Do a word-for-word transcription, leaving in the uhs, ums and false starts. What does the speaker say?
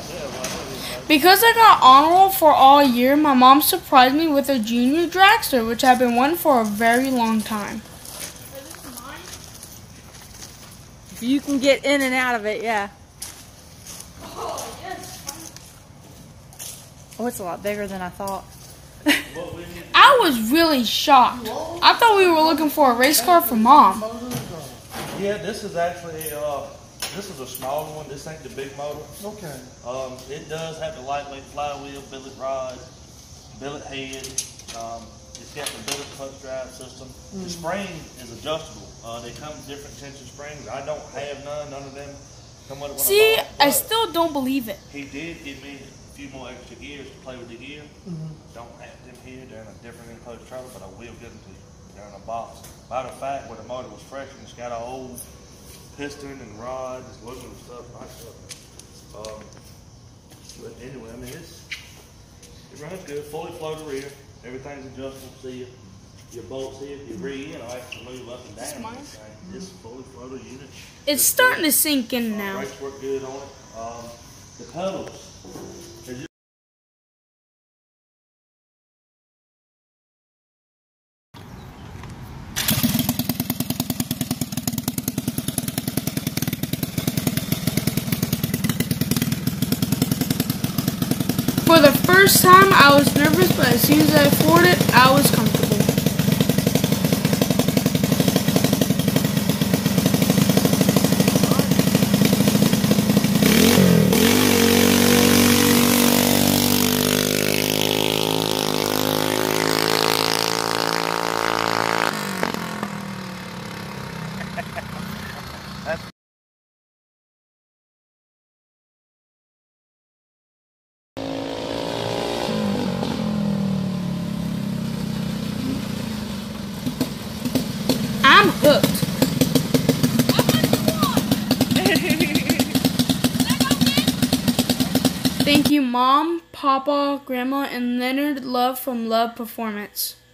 Because I got honor roll for all year, my mom surprised me with a Junior Dragster, which I've been wanting for a very long time. You can get in and out of it, yeah. Oh, yes. Oh, it's a lot bigger than I thought. I was really shocked. I thought we were looking for a race car for Mom. Yeah, this is actually uh, this is a smaller one. This ain't the big motor. Okay. Um, it does have the lightweight flywheel, billet rod, billet head. Um, it's got the billet clutch drive system. Mm. The spring is adjustable. Uh, they come with different tension springs. I don't have none. None of them come with it. When See, I, bought it, I still don't believe it. He did give me a few more extra gears to play with the gear. Mm-hmm. Don't have them here. They're in a different enclosed trailer, but I will give them to you. They're in a box. Matter of fact, where the motor was fresh, and it's got an old piston and rod, it's looking and stuff, nice stuff. Um, but anyway, I mean, it's, it runs good, fully floated rear, everything's adjustable, see it. Your bolts here, your rear end, I actually move up and down. This mm-hmm. It's a fully floated unit. It's starting to sink in uh, now. Brakes work good on it. Um, the pedals, they're just For the first time, I was nervous, but as soon as I floored it, I was comfortable. I'm hooked. Thank you, Mom, Papa, Grandma, and Leonard Love from Love Performance.